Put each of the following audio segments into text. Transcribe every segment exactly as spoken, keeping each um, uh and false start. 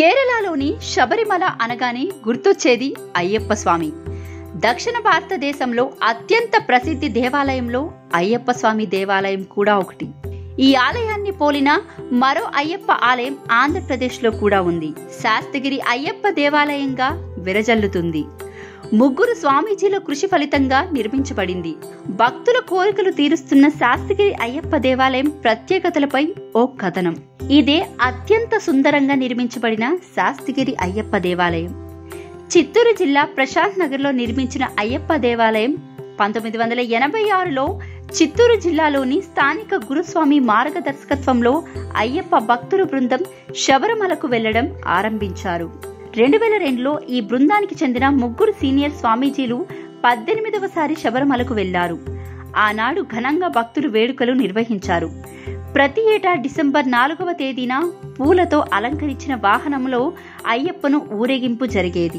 కేరళలోని శబరిమల అనగానే గుర్తొచ్చేది అయ్యప్ప స్వామి. దక్షిణ భారతదేశంలో అత్యంత ప్రసిద్ధి దేవాలయంలో అయ్యప్ప స్వామి దేవాలయం కూడా ఒకటి. ఈ ఆలయాన్ని పోలిన మరో అయ్యప్ప ఆలయం ఆంధ్రప్రదేశ్లో కూడా ఉంది. శాస్త్రగిరి అయ్యప్ప దేవాలయంగా విరజల్లుతుంది. ముగ్గురు స్వామీజీల కృషి ఫలితంగా నిర్మించబడింది. భక్తుల కోరికలు తీరుస్తున్న శాస్త్రగిరి అయ్యప్ప దేవాలయం ప్రత్యేకతలపై ఓ కథనం. ఇదే అత్యంత సుందరంగా నిర్మించబడిన శాస్త్రగిరి అయ్యప్ప దేవాలయం. చిత్తూరు జిల్లా ప్రశాంత్ నగర్ లో నిర్మించిన అయ్యప్ప దేవాలయం పంతొమ్మిది వందల ఎనభై ఆరులో చిత్తూరు జిల్లాలోని స్థానిక గురుస్వామి మార్గదర్శకత్వంలో అయ్యప్ప భక్తుల బృందం శబరిమలకు వెళ్లడం ఆరంభించారు. రెండు వేల రెండులో ఈ బృందానికి చెందిన ముగ్గురు సీనియర్ స్వామీజీలు పద్దెనిమిదవసారి శబరిమలకు వెళ్లారు. ఆనాడు ఘనంగా భక్తులు వేడుకలు నిర్వహించారు. ప్రతి ఏటా డిసెంబర్ నాలుగవ తేదీన పూలతో అలంకరించిన వాహనంలో అయ్యప్పను ఊరేగింపు జరిగేది.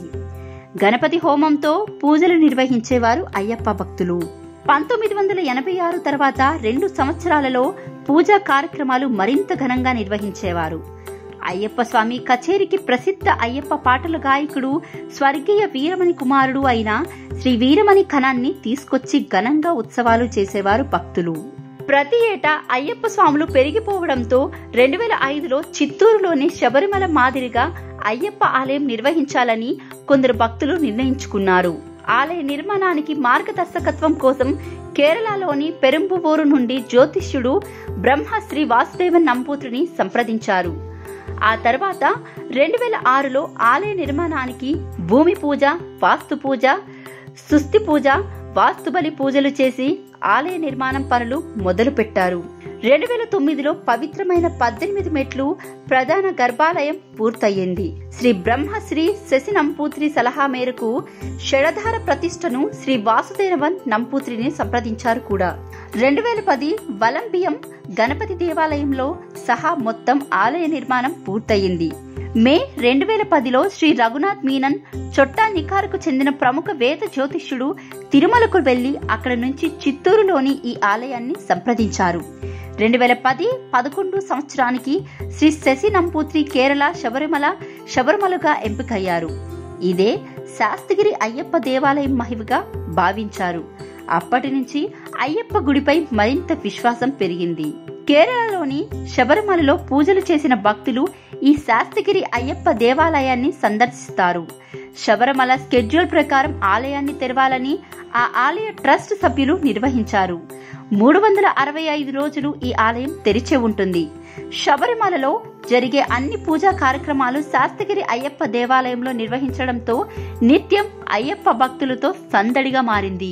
గణపతి హోమంతో పూజలు నిర్వహించేవారు అయ్యప్ప భక్తులు. పంతొమ్మిది వందల ఎనభై ఆరు తర్వాత రెండు సంవత్సరాలలో పూజా కార్యక్రమాలు మరింత ఘనంగా నిర్వహించేవారు. అయ్యప్ప స్వామి కచేరికి ప్రసిద్ధ అయ్యప్ప పాటల గాయకుడు స్వర్గీయ వీరమణి కుమారుడు అయిన శ్రీ వీరమణి కణాన్ని తీసుకొచ్చి ఘనంగా ఉత్సవాలు చేసేవారు భక్తులు. ప్రతి ఏటా అయ్యప్ప స్వాములు పెరిగిపోవడంతో రెండు వేల ఐదులో చిత్తూరులోని శబరిమల మాదిరిగా అయ్యప్ప ఆలయం నిర్వహించాలని కొందరు భక్తులు నిర్ణయించుకున్నారు. ఆలయ నిర్మాణానికి మార్గదర్శకత్వం కోసం కేరళలోని పెరంబవూరు నుండి జ్యోతిష్యుడు బ్రహ్మశ్రీ వాసుదేవన్ నంపూత్రిని సంప్రదించారు. ఆ తర్వాత రెండు వేల ఆరులో ఆలయ నిర్మాణానికి భూమి పూజ, వాస్తు పూజ, సుస్థి పూజ, వాస్తుబలి పూజలు చేసి ఆలయ నిర్మాణం పనులు మొదలు పెట్టారు. రెండు వేల తొమ్మిదిలో పవిత్రమైన పద్దెనిమిది మెట్లు ప్రధాన గర్భాలయం పూర్తయింది. శ్రీ బ్రహ్మశ్రీ శశి నంపూత్రి సలహా మేరకు షడధార ప్రతిష్టను శ్రీ వాసుదేవన్ నంపూత్రిని సంప్రదించారు కూడా. రెండు వేల పది వలంబియం గణపతి దేవాలయంలో సహా మొత్తం ఆలయ నిర్మాణం పూర్తయింది. మే రెండు వేల పదిలో శ్రీ రఘునాథ్ మీనన్ చొట్టా నికారుకు చెందిన ప్రముఖ వేద జ్యోతిష్యుడు తిరుమలకు వెళ్లి అక్కడ నుంచి చిత్తూరులోని ఈ ఆలయాన్ని సంప్రదించారు. రెండు వేల పది పదకొండు సంవత్సరానికి శ్రీ శశి నంపూత్రి కేరళ శబరిమల శబరిమలగా ఎంపికయ్యారు. ఇదే శాస్త్రగిరి అయ్యప్ప దేవాలయం మహిమగా భావించారు. అప్పటి నుంచి అయ్యప్ప గుడిపై మరింత విశ్వాసం పెరిగింది. కేరళలోని శబరిమలలో పూజలు చేసిన భక్తులు ఈ శాస్త్రగిరి అయ్యప్ప దేవాలయాన్ని సందర్శిస్తారు. శబరిమల స్కెడ్యూల్ ప్రకారం ఆలయాన్ని తెరవాలని ఆ ఆలయ ట్రస్ట్ సభ్యులు నిర్వహించారు. మూడు వందల అరవై ఐదు రోజులు ఈ ఆలయం తెరిచే ఉంటుంది. శబరిమలలో జరిగే అన్ని పూజా కార్యక్రమాలు శాస్త్రగిరి అయ్యప్ప దేవాలయంలో నిర్వహించడంతో నిత్యం అయ్యప్ప భక్తులతో సందడిగా మారింది.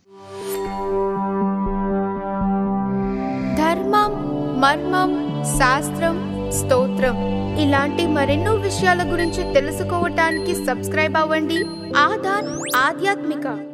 ధర్మం, మర్మం, శాస్త్రం, స్తోత్రం ఇలాంటి మరెన్నో విషయాల గురించి తెలుసుకోవటానికి సబ్స్క్రైబ్ అవ్వండి ఆధార్ ఆధ్యాత్మిక.